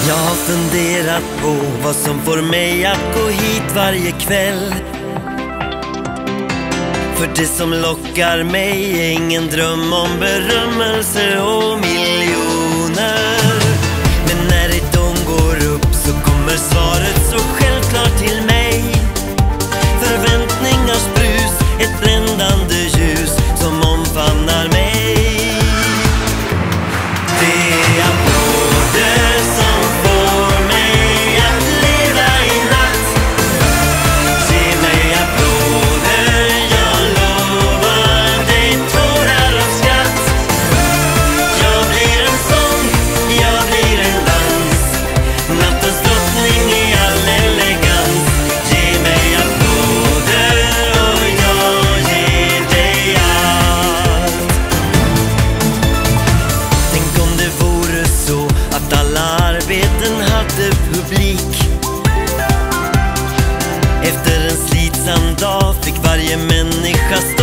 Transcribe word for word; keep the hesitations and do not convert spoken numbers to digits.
Jag har funderat på vad som får mig att gå hit varje kväll. För det som lockar mig är ingen dröm om berömmelse och miljoner. Men när ridån går upp så kommer svaret så självklart till mig. Förväntningars brus, ett bländande ljus som omfamnar mig. Det är applåder som får mig att leva i natt. Ge mig applåder, jag lovar dig tårar av skratt. Jag blir en sång, jag blir en dans, nattens drottning i all elegans. Ge mig applåder och jag ger dig allt. Tänk om det vore så att alla arbeten hade publik. Efter en slitsam dag fick varje människa